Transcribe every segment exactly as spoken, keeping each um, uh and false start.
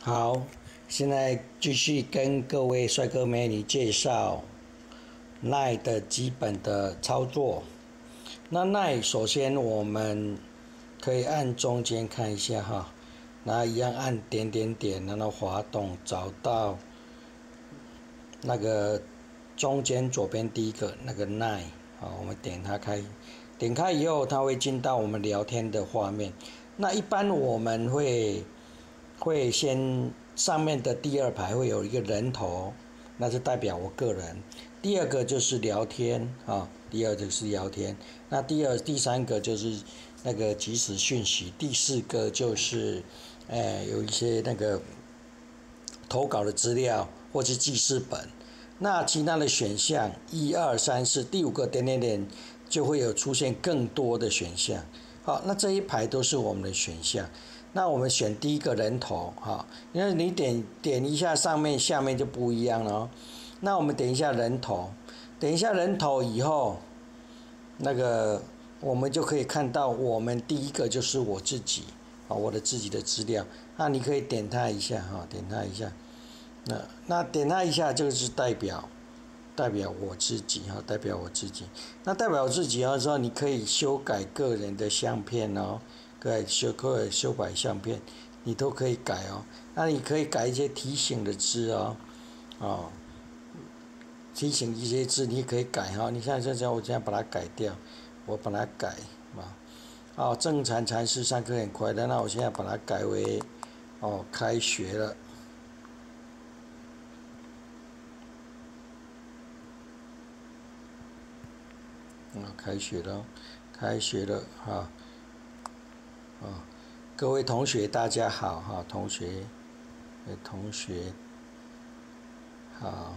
好，现在继续跟各位帅哥美女介绍 Line 的基本的操作。那 Line 首先我们可以按中间看一下哈，然后一样按点点点，然后滑动找到那个中间左边第一个那个 Line， 好，我们点它开，点开以后它会进到我们聊天的画面。那一般我们会会先上面的第二排会有一个人头，那是代表我个人。第二个就是聊天啊，第二个是聊天。那第二、第三个就是那个即时讯息，第四个就是，呃，有一些那个投稿的资料或是记事本。那其他的选项一二三四，第五个点点点就会有出现更多的选项。好，那这一排都是我们的选项。那我们选第一个人头，哈，因为你点点一下上面下面就不一样了哦。那我们点一下人头，点一下人头以后，那个我们就可以看到我们第一个就是我自己，啊，我的自己的资料。那你可以点它一下，哈，点它一下。那那点它一下就是代表代表我自己，哈，代表我自己。那代表我自己的时候，你可以修改个人的相片哦。可以修可以修改相片，你都可以改哦。那你可以改一些提醒的字哦，哦，提醒一些字你可以改哈、哦。你看这这我这样把它改掉，我把它改啊。哦，正常禅师上课很快乐，那我现在把它改为哦开学了。啊，开学了，开学了哈。哦，各位同学大家好哈，同学，呃，同学好，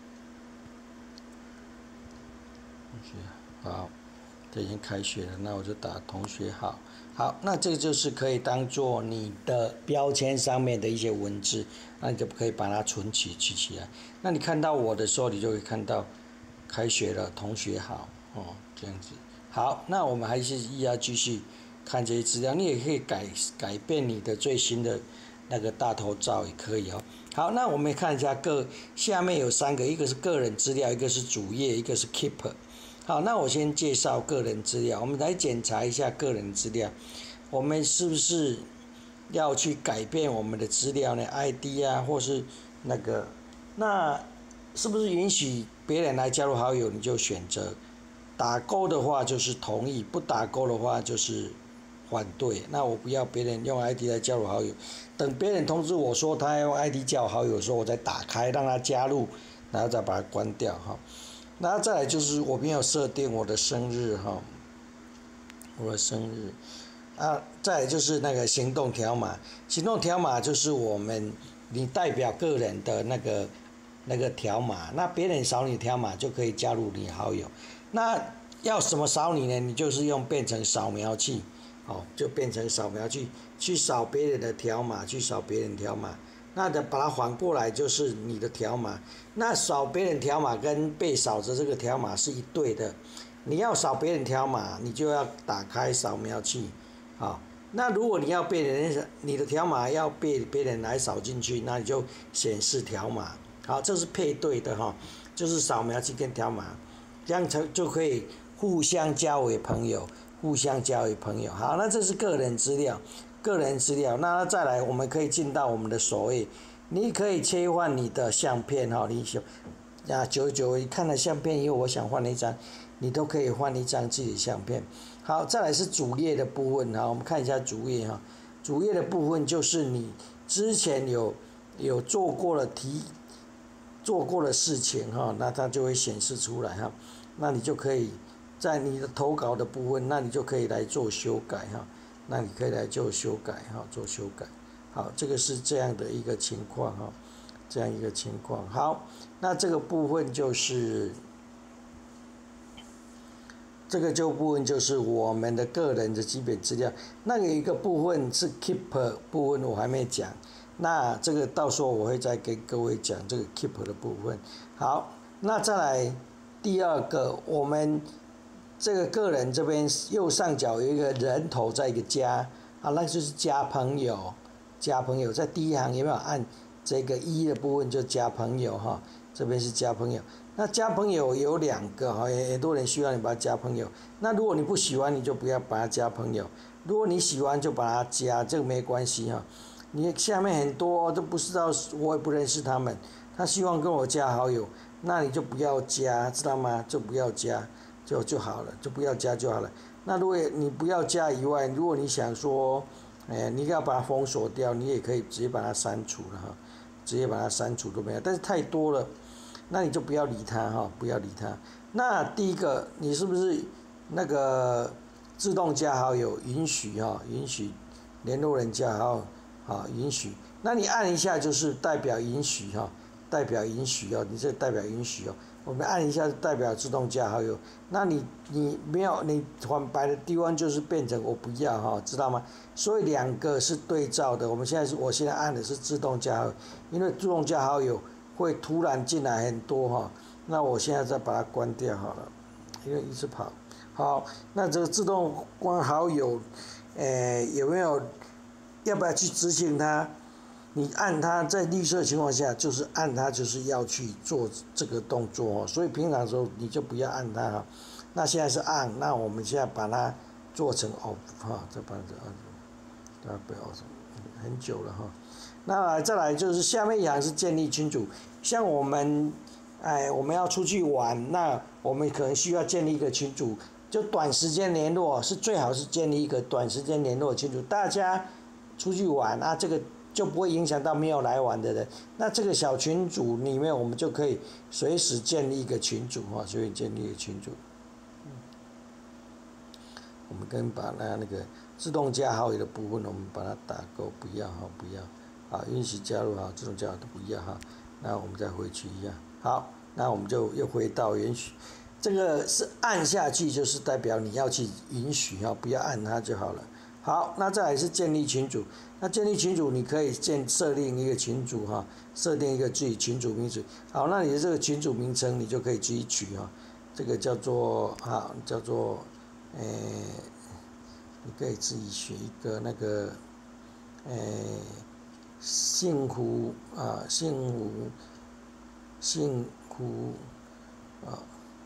同学好，这已经开学了，那我就打同学好。好，那这个就是可以当做你的标签上面的一些文字，那你就可以把它存起取起来。那你看到我的时候，你就会看到开学了，同学好哦，这样子。好，那我们还是要继续看这些资料，你也可以改改变你的最新的那个大头照也可以哦。好，那我们看一下个下面有三个，一个是个人资料，一个是主页，一个是 Keep。好，那我先介绍个人资料，我们来检查一下个人资料，我们是不是要去改变我们的资料呢 ？I D 啊，或是那个，那是不是允许别人来加入好友？你就选择打勾的话就是同意，不打勾的话就是反对。那我不要别人用 I D 来加入好友，等别人通知我说他用 I D 加我好友的时候，我再打开让他加入，然后再把它关掉哈。那再来就是我没有设定我的生日哈，我的生日啊，再来就是那个行动条码，行动条码就是我们你代表个人的那个那个条码，那别人扫你条码就可以加入你好友。那要什么扫你呢？你就是用变成扫描器，哦，就变成扫描器去扫别人的条码，去扫别人条码。那的把它反过来就是你的条码，那扫别人条码跟被扫的这个条码是一对的。你要扫别人条码，你就要打开扫描器，好。那如果你要被人你的条码要被别人来扫进去，那你就显示条码，好，这是配对的哈，就是扫描器跟条码，这样才就可以互相加为朋友，互相加为朋友。好，那这是个人资料。个人资料，那再来，我们可以进到我们的首页，你可以切换你的相片哈，你想啊，久久看了相片以后，我想换一张，你都可以换一张自己的相片。好，再来是主页的部分哈，我们看一下主页哈，主页的部分就是你之前有有做过的题，做过的事情哈，那它就会显示出来哈，那你就可以在你的投稿的部分，那你就可以来做修改哈。那你可以来做修改哈，做修改。好，这个是这样的一个情况哈，这样一个情况。好，那这个部分就是这个就部分就是我们的个人的基本资料。那有一个部分是 Keep 部分，我还没讲。那这个到时候我会再给各位讲这个 Keep 的部分。好，那再来第二个，我们这个个人这边右上角有一个人头，在一个加啊，那就是加朋友加朋友，在第一行有没有按这个一的部分就加朋友哈？这边是加朋友。那加朋友有两个哈，很多人需要你把它加朋友。那如果你不喜欢，你就不要把它加朋友；如果你喜欢，就把它加，这个没关系哈。你下面很多都不知道，我也不认识他们，他希望跟我加好友，那你就不要加，知道吗？就不要加，就就好了，就不要加就好了。那如果你不要加以外，如果你想说，哎，你要把它封锁掉，你也可以直接把它删除了哈，直接把它删除都没有。但是太多了，那你就不要理它哈，不要理它。那第一个，你是不是那个自动加好友，允许哈，允许联络人加好友。啊，允许，那你按一下就是代表允许哈，代表允许哦，你这代表允许哦，我们按一下代表自动加好友，那你你没有你反白的地方就是变成我不要哈，知道吗？所以两个是对照的，我们现在是我现在按的是自动加好友，因为自动加好友会突然进来很多哈，那我现在再把它关掉好了，因为一直跑。好，那这个自动关好友，呃，有没有？要不要去执行它？你按它在绿色情况下，就是按它就是要去做这个动作哦。所以平常的时候你就不要按它哈。那现在是按，那我们现在把它做成 off 哈，再把它按，啊不要很久了哈。那再来就是下面一行是建立群组，像我们哎我们要出去玩，那我们可能需要建立一个群组，就短时间联络是最好是建立一个短时间联络群组，大家出去玩啊，这个就不会影响到没有来玩的人。那这个小群组里面，我们就可以随时建立一个群组哈，所以建立一个群组。我们跟把那那个自动加好友的部分，我们把它打勾，不要哈，不要。好，允许加入哈，自动加好友都不要哈。那我们再回去一样。好，那我们就又回到允许。这个是按下去，就是代表你要去允许哈，不要按它就好了。好，那再来是建立群组。那建立群组，你可以建设定一个群组哈，设定一个自己群组名字。好，那你的这个群组名称，你就可以自己取哈。这个叫做啊，叫做，诶、欸，你可以自己选一个那个，诶、欸，幸福啊，幸福，幸福啊，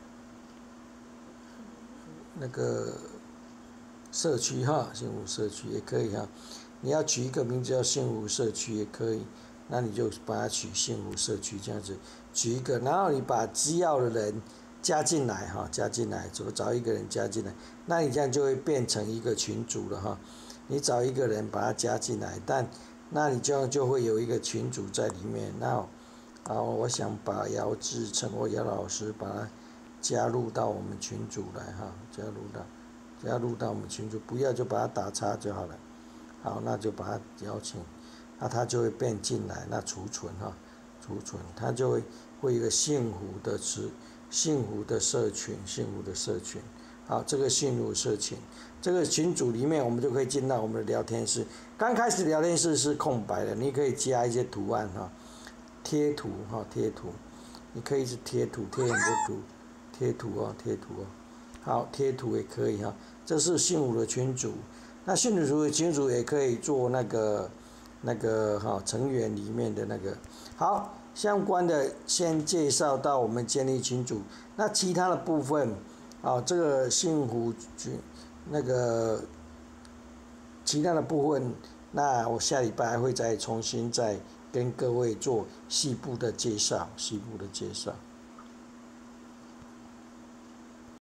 那个。社区哈，幸福社区也可以哈。你要取一个名字叫幸福社区也可以，那你就把它取幸福社区这样子，取一个，然后你把需要的人加进来哈，加进来，怎么找一个人加进来？那你这样就会变成一个群组了哈。你找一个人把他加进来，但那你这样就会有一个群组在里面。那啊，我想把姚志成或姚老师把他加入到我们群组来哈，加入到。加入到我们群组，不要就把它打叉就好了。好，那就把它邀请，那它就会变进来，那储存哈，储存，它就会会一个幸福的词，幸福的社群，幸福的社群。好，这个幸福社群，这个群组里面我们就可以进到我们的聊天室。刚开始聊天室是空白的，你可以加一些图案哈，贴图哈，贴图，你可以是贴图，贴很多图，贴图哦，贴图哦。好，贴图也可以哈，这是幸福的群组。那幸福的群组也可以做那个那个哈成员里面的那个。好，相关的先介绍到我们建立群组。那其他的部分，啊，这个幸福群那个其他的部分，那我下礼拜还会再重新再跟各位做细部的介绍，细部的介绍。